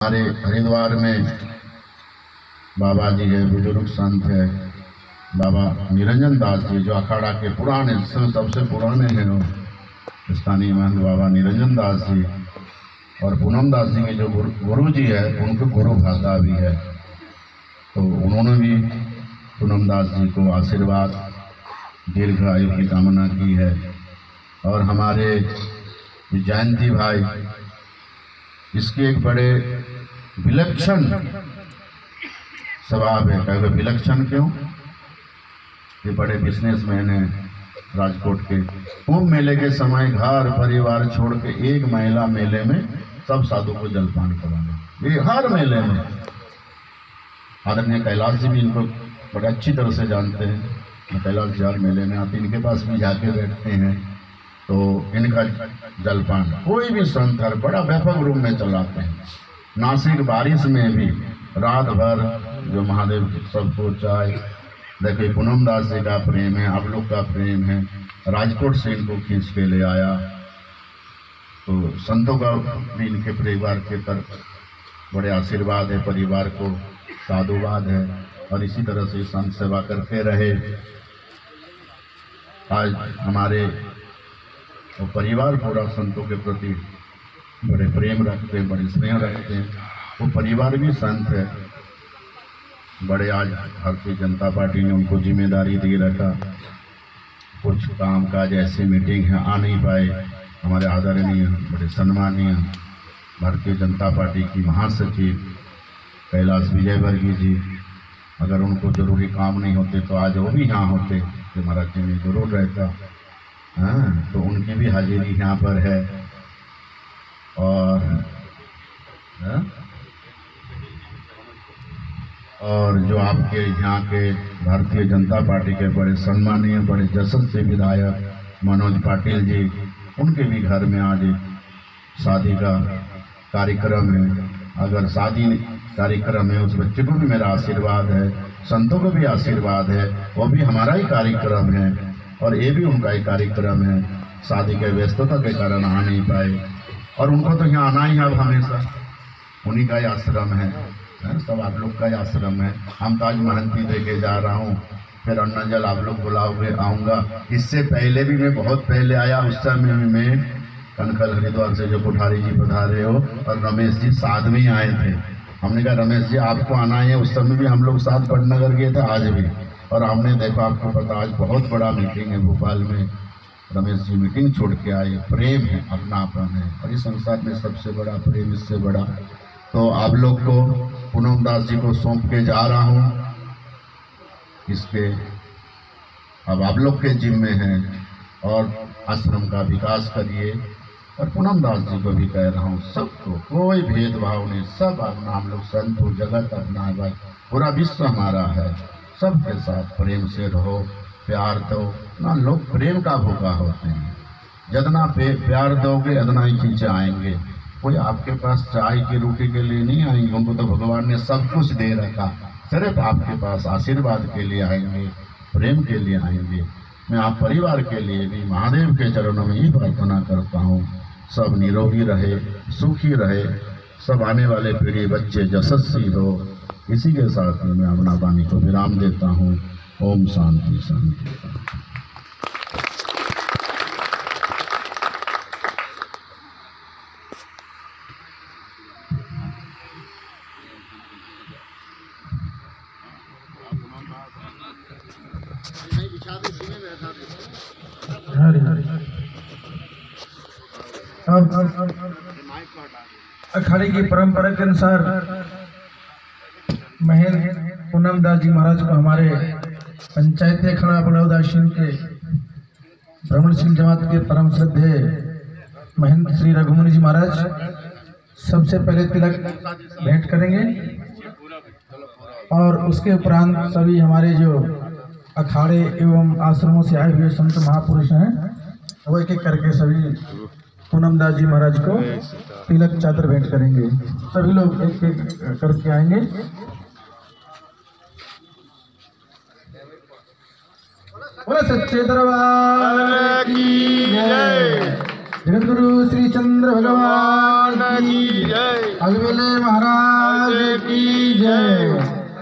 हमारे हरिद्वार में बाबा जी है, बुजुर्ग संत है बाबा निरंजन दास जी, जो अखाड़ा के पुराने सबसे पुराने हैं वो स्थानीय महंत बाबा निरंजन दास जी, और पूनम दास जी के जो गुरु जी है उनको गुरु भाषा भी है। तो उन्होंने भी पूनम दास जी को आशीर्वाद दीर्घ आयु की कामना की है। और हमारे जयंती भाई, इसके एक बड़े विलक्षण स्वभाव है। कहे विलक्षण क्यों? ये बड़े बिजनेसमैन हैं राजकोट के। कुंभ मेले के समय घर परिवार छोड़ के एक महिला मेले में सब साधु को जलपान कराने, ये हर मेले में। आदरणीय कैलाश जी भी इनको बड़े अच्छी तरह से जानते हैं। कैलाश जी हर मेले में आते, इनके पास भी जाके बैठते हैं, तो इनका जलपान कोई भी संत हर बड़ा व्यापक रूप में चलाते हैं। नासिक बारिश में भी रात भर जो महादेव सबको चाय, देखिए पूनम दास जी का प्रेम है, आप लोग का प्रेम है, राजकोट से इनको खींच के ले आया। तो संतों का भी इनके परिवार के तरफ बड़े आशीर्वाद है, परिवार को साधुवाद है, और इसी तरह से संत सेवा करते रहे। आज हमारे और परिवार पूरा संतों के प्रति बड़े प्रेम रखते हैं, बड़े स्नेह रखते हैं। वो परिवार भी संत है बड़े। आज भारतीय जनता पार्टी ने उनको जिम्मेदारी दे रखा, कुछ काम काज ऐसी मीटिंग है आ नहीं पाए। हमारे आदरणीय बड़े सम्मानीय भारतीय जनता पार्टी की महासचिव कैलाश विजयवर्गीय जी, अगर उनको जरूरी काम नहीं होते तो आज वो भी यहाँ होते, जो महाराज जी में जरूर रहता। हाँ, तो उनकी भी हाजिरी यहाँ पर है। और जो आपके यहाँ के भारतीय जनता पार्टी के बड़े सम्मानीय बड़े यशस्वी विधायक मनोज पाटिल जी, उनके भी घर में आज एक शादी का कार्यक्रम है। अगर शादी कार्यक्रम है, उस बच्चे को भी मेरा आशीर्वाद है, संतों को भी आशीर्वाद है, वो भी हमारा ही कार्यक्रम है और ये भी उनका ही कार्यक्रम है। शादी के व्यस्तता के कारण आ नहीं पाए, और उनको तो यहाँ आना ही अब हमेशा उन्हीं का ही आश्रम है, सब आप लोग का ही आश्रम है। हम तो आज महंती दे के जा रहा हूँ, फिर अन्ना जल आप लोग बुलाओगे आऊँगा। इससे पहले भी मैं बहुत पहले आया, उस समय भी मैं कनखल हरिद्वार से जो कोठारी जी पधारे हो और रमेश जी साथ में ही आए थे। हमने कहा रमेश जी आपको आना है, उस समय भी हम लोग साथ पटनगर गए थे, आज भी। और हमने देखा, आपको पता आज बहुत बड़ा मीटिंग है भोपाल में, रमेश जी मीटिंग छोड़ के आए। प्रेम है, अपनापन है, और इस संसार में सबसे बड़ा प्रेम, इससे बड़ा। तो आप लोग को पूनम दास जी को सौंप के जा रहा हूँ, इसके अब आप लोग के जिम्मे हैं, और आश्रम का विकास करिए। और पूनम दास जी को भी कह रहा हूँ, सबको कोई भेदभाव नहीं, सब अपना, हम लोग संत हो, जगत अपना है भाई, पूरा विश्व हमारा है, सबके साथ प्रेम से रहो, प्यार दो ना। लोग प्रेम का भूखा होते हैं, जितना प्यार दोगे उतना ही खींचे आएंगे। कोई आपके पास चाय की रोटी के लिए नहीं आएंगे, उनको तो भगवान ने सब कुछ दे रखा, सिर्फ आपके पास आशीर्वाद के लिए आएंगे, प्रेम के लिए आएंगे। मैं आप परिवार के लिए भी महादेव के चरणों में ही प्रार्थना करता हूँ, सब निरोगी रहे, सुखी रहे, सब आने वाले पीढ़ी बच्चे यशस्वी हो। इसी के साथ में मैं अपना वाणी को विराम देता हूँ। ओम शांति शांति। अब अखाड़े की परंपरा के अनुसार महंत पूनम दास जी महाराज को हमारे पंचायत अखाड़ा बड़ौदाशीन के भ्रमणशील जमात के परम श्रद्धेय महंत श्री रघुमुनि जी महाराज सबसे पहले तिलक भेंट करेंगे, और उसके उपरांत सभी हमारे जो अखाड़े एवं आश्रमों से आए हुए संत महापुरुष हैं, वो एक एक करके सभी पूनम दास जी महाराज को तिलक चादर भेंट करेंगे। सभी लोग एक एक करके आएंगे। बोले सच्चे दरबार की जय। जगतगुरु श्री चंद्र भगवान की जय, अलबेले महाराज की जय।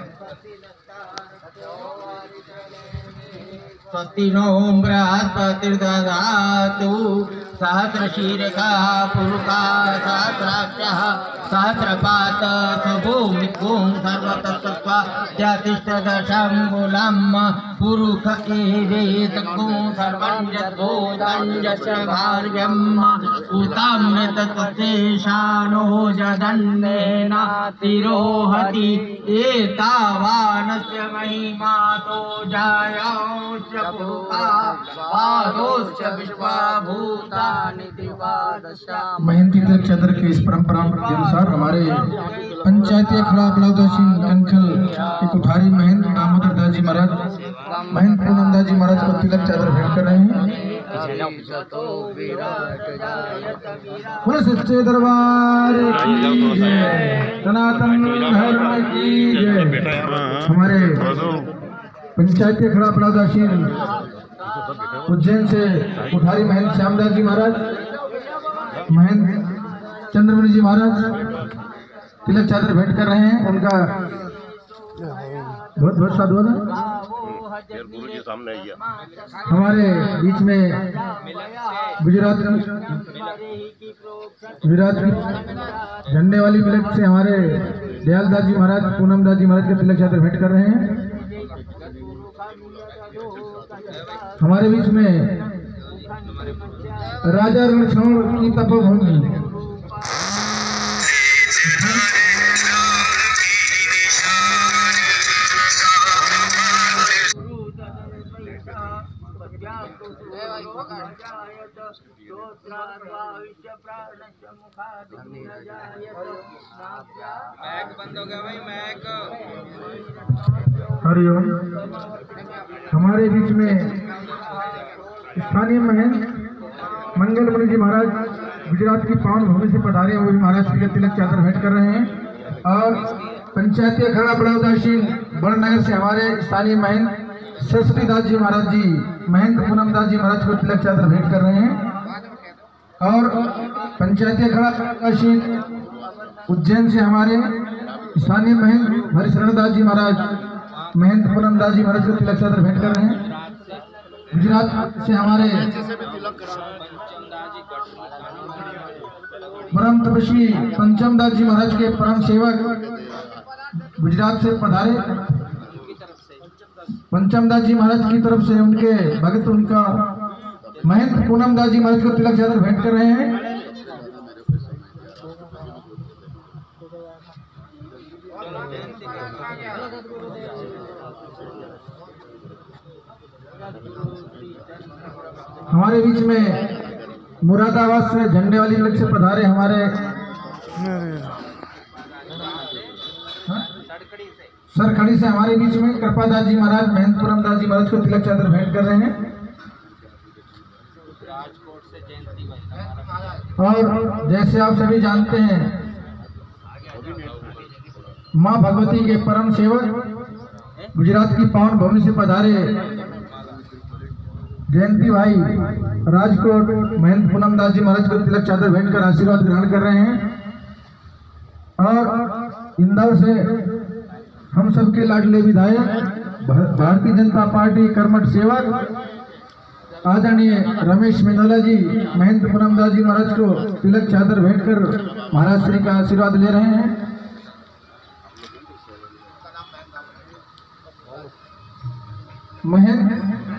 स्वस्ति नो बृहस्पतिर्दधातु सहस्रशीर्षा पुरुषा सहस्राक्षः सहस्रपात भूमिकों सर्वतत्त्वा जातिष्ठदशमूलं पुरुष एवेतको सर्वं यद्भूतं भार्यम् उताम्यतत्तेषानो जदन्नेन तिरोहति एतावानस्य महिमातो जायांश्च पुरुषा पादोश्च विश्वभूतानि द्विपादश। महंती तीर्थ चंद्र की इस परंपरा के अनुसार हमारे पंचायती अखाड़ा बलौदासीन कंखल के कुठारी महंत दामोदर दास जी महाराज महंत पूनम दास जी महाराज को तिलक चादर भेंट कर रहे हैं। बोले सच्चे दरबार की जय, सनातन धर्म की जय। हमारे पंचायती अखाड़ा बलौदासीन उज्जैन से कुठारी महंत श्यामदास जी महाराज महंत चंद्रमणि जी महाराज तिलक चादर भेंट कर रहे हैं। उनका बहुत बहुत साधुवाद। हमारे बीच में गुजरात की झंडे वाली मिलक से हमारे दयाल दास जी महाराज पूनम दास जी महाराज के तिलक चादर भेंट कर रहे हैं। हमारे बीच में राजा रणछोड़ की तपोभूमि हरिओम। हमारे बीच में स्थानीय महंत मंगलमणि जी महाराज गुजरात की पावन भूमि से पधारे हुए महाराज के तिलक चादर भेंट कर रहे हैं। और पंचायती अखाड़ा बलौदासीन बड़नगर से हमारे स्थानीय महंत सरस्वती दास जी महाराज जी महंत पूनम दास जी महाराज को तिलक चादर भेंट कर रहे हैं। और पंचायती अखाड़ा बलौदासीन उज्जैन से हमारे स्थानीय महंत हरिशरण दास जी महाराज महंत पूनम दास जी महाराज को तिलक चादर भेंट कर रहे हैं। गुजरात से हमारे परम तपस्वी पंचम दास जी महाराज के परम सेवक गुजरात से पधारे पंचम दास जी महाराज की तरफ से उनके भक्त उनका महंत पूनम दास जी महाराज को तिलक चादर भेंट कर रहे हैं। हमारे बीच में मुरादाबाद से झंडे वाली मिलक से पधारे हमारे सरखड़ी से हमारे बीच में कृपादास जी महाराज महंत पूनम दास जी महाराज को तिलक चादर भेंट कर रहे हैं। और जैसे आप सभी जानते हैं मां भगवती के परम सेवक गुजरात की पावन भूमि से पधारे जयंती भाई राजकोट महंत पूनम दास जी महाराज को तिलक चादर भेंट कर आशीर्वाद ग्रहण कर रहे हैं। और इंदौर से हम सबके लाडले विधायक भारतीय जनता पार्टी कर्मठ सेवक आदरणीय रमेश मेंदोला जी महंत पूनम दास जी महाराज को तिलक चादर भेंट कर महाराज श्री का आशीर्वाद ले रहे हैं। महंत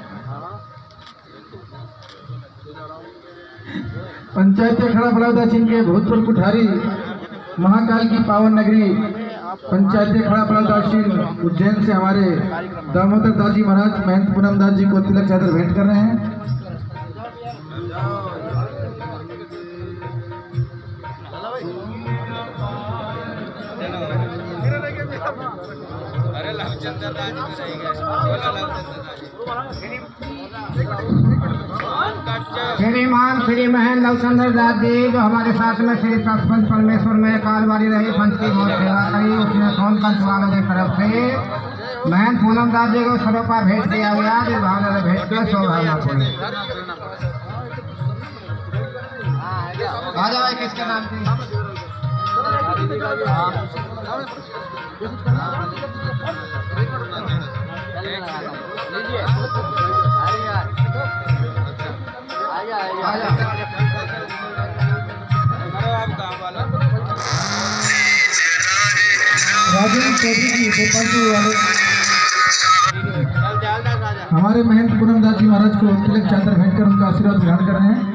पंचायती अखाड़ा बलौदासीन के भूतपूर्व कुठारी महाकाल की पावन नगरी पंचायती अखाड़ा बलौदासीन उज्जैन से हमारे दामोदर दास जी महाराज महंत पूनम दास जी को तिलक चादर भेंट कर रहे हैं। श्रीमान श्री महन लवचंद्र दास जी जो हमारे साथ में श्री पंच परमेश्वर में कालवारी रही पंच की बहुत सेवा करी, उसने सोन पंच वालों की तरफ से महन पूनम दास जी को स्वरूपा भेंट दिया गया। जिस भावना से भेंट कर सो भावना आ जाओ किसके नाम की राजेंद्र चौधरी जी गोपालपुर वाले हमारे महंत पूनम दास जी महाराज को तिलक चादर भेंट कर उनका आशीर्वाद ग्रहण कर रहे हैं।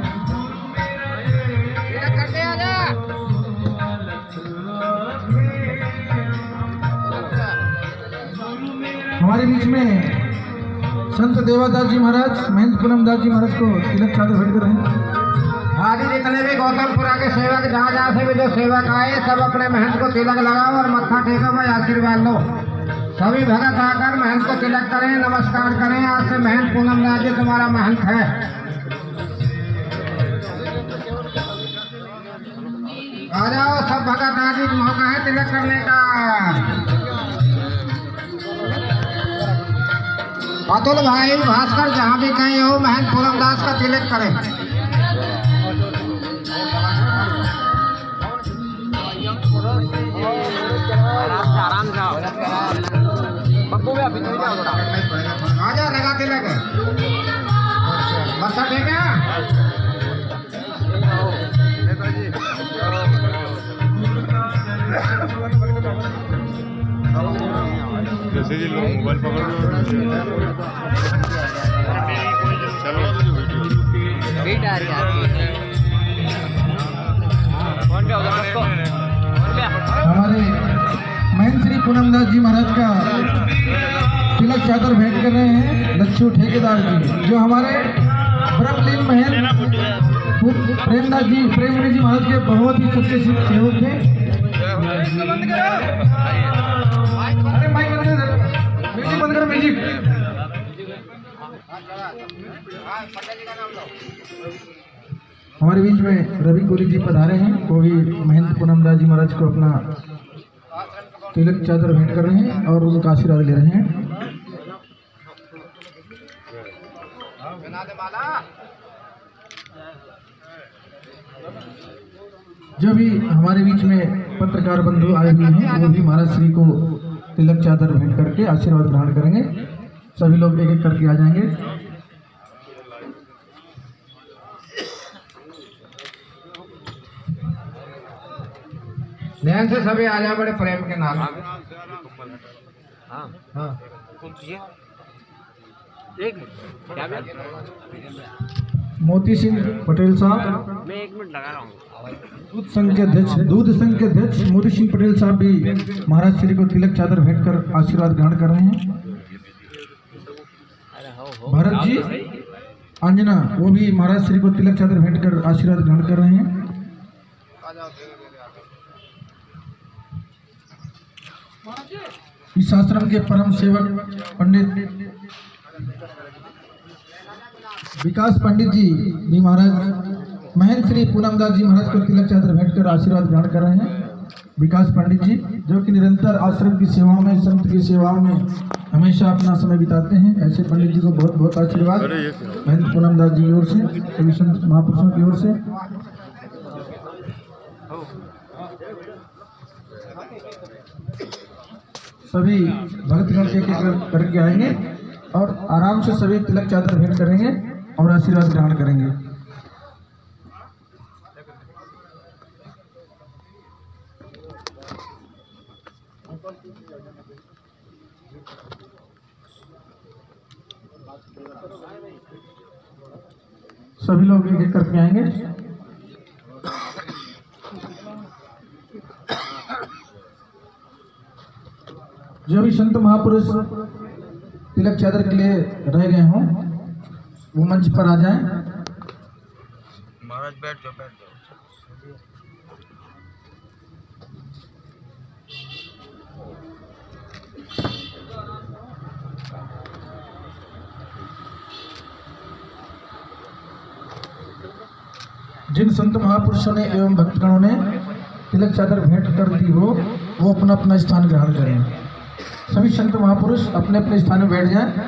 हमारे बीच में संत देवादास जी महाराज महंत पूनम दास जी महाराज को तिलक चादर भेंट कर रहे हैं। आदि जितने भी गौतमपुरा के सेवक जहाँ जहाँ से भी जो सेवक आए सब अपने महंत को तिलक लगाओ और मत्था टेको भाई आशीर्वाद लो। सभी भगत आकर महंत को तिलक करें, नमस्कार करें। आज से महंत पूनम दास जी तुम्हारा महंत है। आ जाओ सब भगत आदि, मौका है तिलक करने का। अतुल भाई भास्कर जहाँ भी कहीं हो महंत पूनम दास का तिलक करें। आजा लगा तिलक मत्था टेके। जैसे जी लोग मोबाइल पकड़ हमारे महंत श्री पूनम दास जी महाराज का तिलक चादर भेंट कर रहे हैं लच्छू ठेकेदार जी, जो हमारे ब्रह्मलीन महंत प्रेमदास जी प्रेममुनि जी महाराज के बहुत ही सच्चे सेवक थे। अरे माइक बंद कर, म्यूजिक बंद करो, म्यूजिक। हमारे बीच में रवि कोहली जी पधारे हैं, वो भी महंत पूनम दास जी महाराज को अपना तिलक चादर भेंट कर रहे हैं और उनका आशीर्वाद ले रहे हैं। जो भी हमारे बीच में पत्रकार बंधु आए हुए हैं वो भी महाराज श्री को तिलक चादर भेंट करके आशीर्वाद ग्रहण करेंगे। सभी लोग एक एक करके आ जाएंगे। ध्यान से सभी आ जाओ बड़े प्रेम के नाम। मोती सिंह पटेल साहब, मैं 1 मिनट लगा रहा हूँ। दूध संघ के अध्यक्ष मोती सिंह पटेल साहब भी महाराज श्री को तिलक चादर भेंट कर आशीर्वाद ग्रहण कर रहे हैं। भरत जी अंजना वो भी महाराज श्री को तिलक चादर भेंट कर आशीर्वाद ग्रहण कर रहे हैं। इस आश्रम के परम सेवक पंडित विकास पंडित जी भी महाराज महंत श्री पूनम दास जी महाराज को तिलक चादर भेंट कर आशीर्वाद ग्रहण कर रहे हैं। विकास पंडित जी जो कि निरंतर आश्रम की सेवाओं में, संत की सेवाओं में हमेशा अपना समय बिताते हैं, ऐसे पंडित जी को बहुत बहुत आशीर्वाद महंत पूनम दास जी की ओर से, सभी संत महापुरुषों की ओर से। सभी भक्तगण एक करके आएंगे और आराम से सभी तिलक चादर भेंट करेंगे और आशीर्वाद ग्रहण करेंगे। सभी लोग एक एक करके आएंगे। जो भी संत महापुरुष तिलक चादर के लिए रह गए हों वो मंच पर आ जाएं। महाराज बैठ जाओ, बैठ जाओ। जिन संत महापुरुषों ने एवं भक्तगणों ने तिलक चादर भेंट कर दी हो वो अपना अपना स्थान ग्रहण करें। सभी संत महापुरुष अपने अपने स्थान में बैठ जाएं।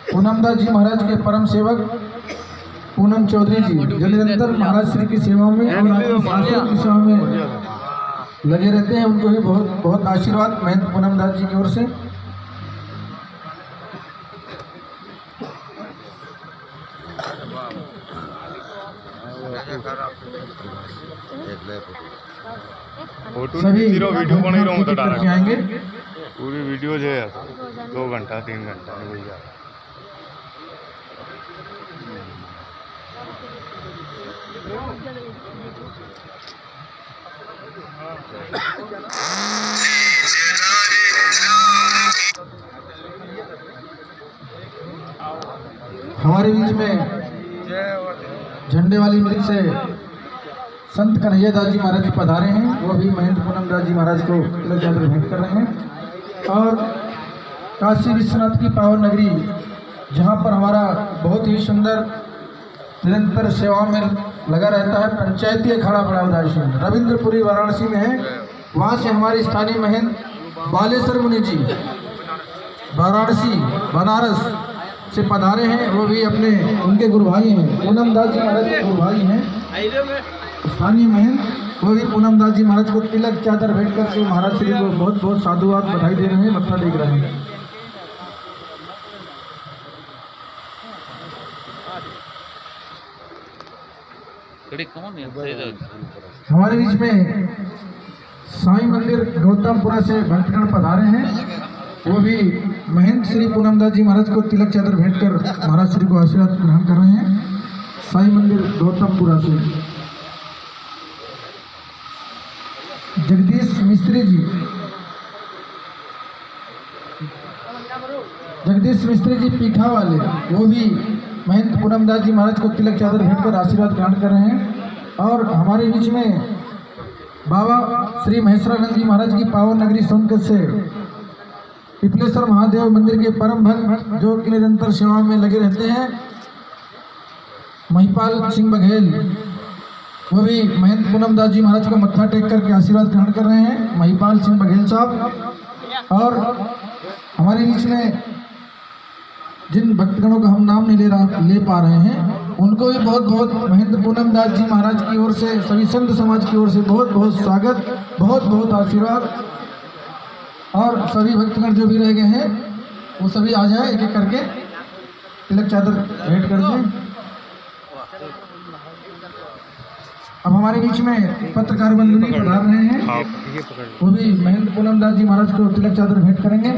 पूनमदास जी महाराज के परम सेवक पूनम चौधरी जी जो निरंतर महाराज श्री की सेवा में और आपकी शासन की सेवा में लगे रहते हैं, उनको भी बहुत बहुत आशीर्वाद महंत पूनमदास जी की ओर से। फोटो सभी जीरो वीडियो बन ही रहा हूँ तो डाल करके आएंगे। पूरी वीडियो जो है 2 घंटा 3 घंटा नहीं भैया। हमारे बीच में झंडे वाली मिल से संत कन्हैया दास जी महाराज जी पधारे हैं, वो भी महंत पूनमदास जी महाराज को तिलक चादर भेंट कर रहे हैं। और काशी विश्वनाथ की पावन नगरी जहाँ पर हमारा बहुत ही सुंदर निरंतर सेवा में लगा रहता है पंचायती अखाड़ा बड़ा उदासीन रविंद्रपुरी वाराणसी में है। वहाँ से हमारे स्थानीय महंत बालेश्वर मुनि जी वाराणसी बनारस से पधारे हैं, वो भी अपने उनके गुरु भाई हैं, पूनमदास जी महाराज के गुरु भाई हैं स्थानीय महंत, वो भी पूनमदास जी महाराज को तिलक चादर भेंट करके महाराज श्री को बहुत बहुत साधुवाद बधाई दे रहे हैं, मत्था टेक रहे हैं। हमारे बीच में साईं मंदिर गौतमपुरा से भक्तगण पधारे हैं, वो भी महंत श्री पूनमदास जी महाराज को तिलक चादर भेंट कर महाराज श्री को आशीर्वाद ग्रहण कर रहे हैं। साईं मंदिर गौतमपुरा से जगदीश मिस्त्री जी पीठा वाले, वो भी महंत पूनमदास जी महाराज को तिलक चादर भेंट कर आशीर्वाद ग्रहण कर रहे हैं। और हमारे बीच में बाबा श्री महेश्वरानंद जी महाराज की पावन नगरी सोनकत से पिपलेश्वर महादेव मंदिर के परम भक्त जो कि निरंतर सेवा में लगे रहते हैं महिपाल सिंह बघेल, वो भी महंत पूनमदास जी महाराज को मत्था टेक करके आशीर्वाद ग्रहण कर रहे हैं, महिपाल सिंह बघेल साहब। और हमारे बीच में जिन भक्तगणों का हम नाम नहीं ले पा रहे हैं, उनको भी बहुत बहुत महंत पूनमदास जी महाराज की ओर से सभी संत समाज की ओर से बहुत बहुत स्वागत, बहुत बहुत आशीर्वाद। और सभी भक्तगण जो भी रह गए हैं वो सभी आ जाए एक एक करके तिलक चादर भेंट कर दें। अब हमारे बीच में पत्रकार बंधु भी पधार रहे हैं, वो भी महंत पूनमदास जी महाराज को तिलक चादर भेंट करेंगे।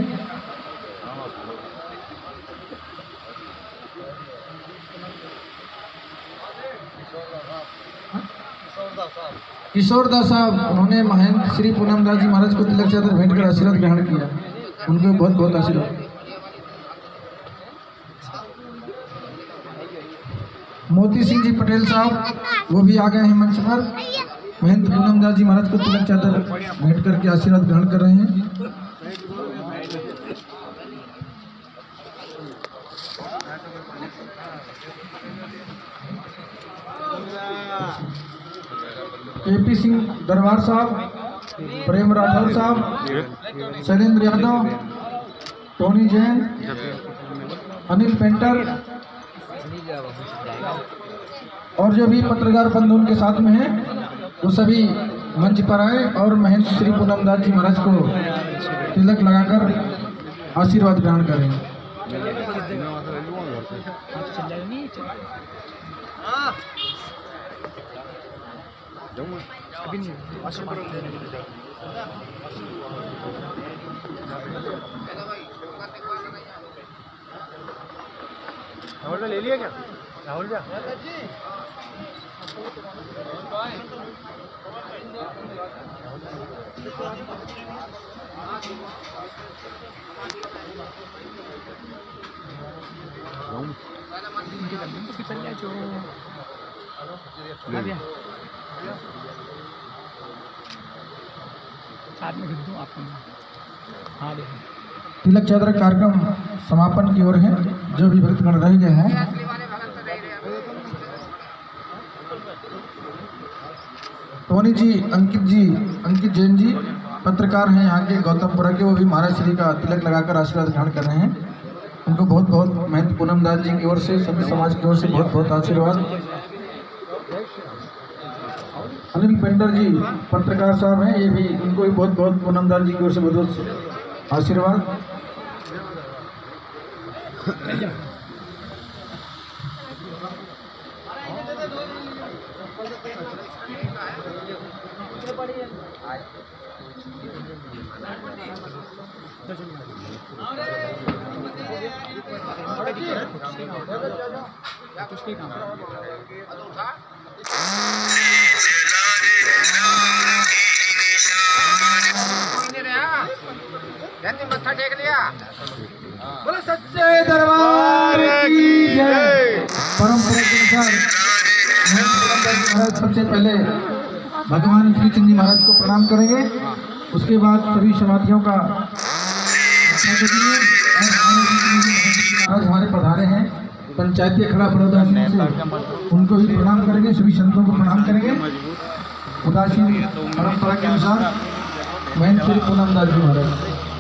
किशोर दास साहब, उन्होंने महंत श्री पूनमदास जी महाराज को तिलक चादर भेंट कर आशीर्वाद ग्रहण किया, उनको बहुत बहुत आशीर्वाद। मोती सिंह जी पटेल साहब, वो भी आ गए हैं मंच पर, महंत पूनमदास जी महाराज को तिलक चादर भेंट करके आशीर्वाद ग्रहण कर रहे हैं। केपी सिंह दरबार साहब, प्रेम राठौर साहब, शैलेंद्र यादव, टोनी जैन, अनिल पेंटर और जो भी पत्रकार बंधु उनके साथ में हैं, वो सभी मंच पर आए और महंत श्री पूनमदास जी महाराज को तिलक लगाकर आशीर्वाद ग्रहण करें। राहुल ले लिया क्या? राहुल जा तिलक चादर कार्यक्रम समापन की ओर है। जो भी भक्तगण रह गए हैं टोनी जी, अंकित जैन जी पत्रकार हैं यहाँ के गौतमपुरा के, वो भी महाराज श्री का तिलक लगाकर आशीर्वाद ग्रहण कर रहे हैं। उनको बहुत बहुत महंत पूनम दास जी की ओर से, सभी समाज की ओर से बहुत बहुत आशीर्वाद। अनिल पेंटर जी पत्रकार साहब हैं, ये भी, उनको भी बहुत बहुत पूनम दास जी की ओर से बहुत बहुत आशीर्वाद। मत्था टेक लिया। बोलो सच्चे दरबार की जय। परंपरा के अनुसार महाराज सबसे पहले भगवान श्री चंद जी महाराज को प्रणाम करेंगे, उसके बाद सभी समाधियों का महाराज हमारे पधारे हैं पंचायती अखाड़ा बड़ौदा से, उनको भी प्रणाम करेंगे, सभी संतों को प्रणाम करेंगे। उदासीन परंपरा के अनुसार महंत श्री पूनम दास जी महाराज।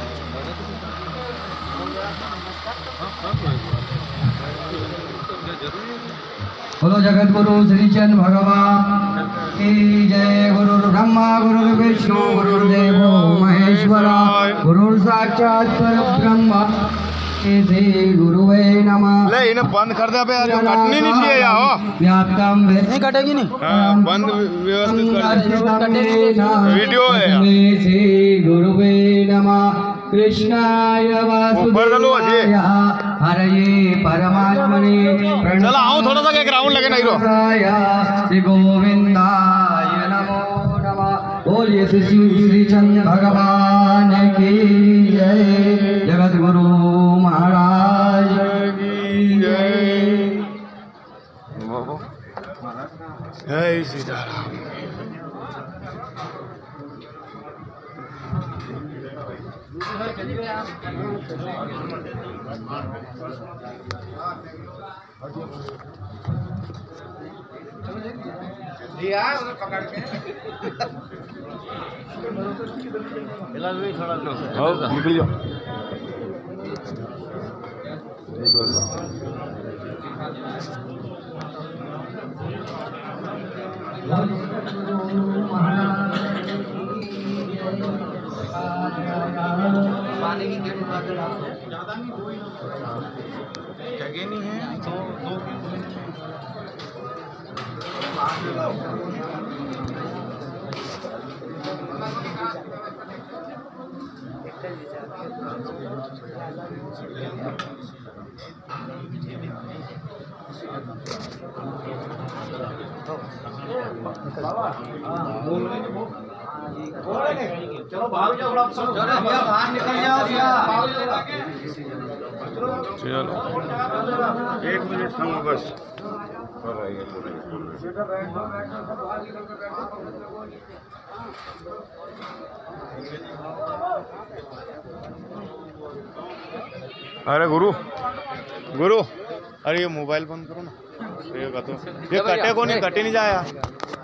बोलो जगत गुरु श्री चंद भगवान की जय। गुरु ब्रह्मा गुरु विष्णु गुरुदेवो महेश्वरा, गुरु साक्षात परब्रह्म श्री गुरुवे नमः। ले इन्हें बंद कर दे यार, कटनी नहीं चाहिए यार। व्याप्तम नहीं कटेगी नहीं। हाँ, बंद व्यवस्थित कर दे, वीडियो है यार। श्री गुरुवे नमः। कृष्णाय वासुदेवाय हरये परमात्मने चलो आओ थोड़ा सा एक राउंड लगे नहीं रो। श्री गोविंदाय नमो नमः। बोलिए श्री चंद भगवान की जय। जगत गुरु महाराज की जय। जय सीताराम। पकड़ के निकल जाओ। जगह नहीं है तो दो चलो बाहर जाओ, बाहर निकल जाओ। चलो 1 मिनट थामो बस। अरे गुरु गुरु, अरे ये मोबाइल बंद करो ना। ये कटे को नहीं, कटे नहीं जाया।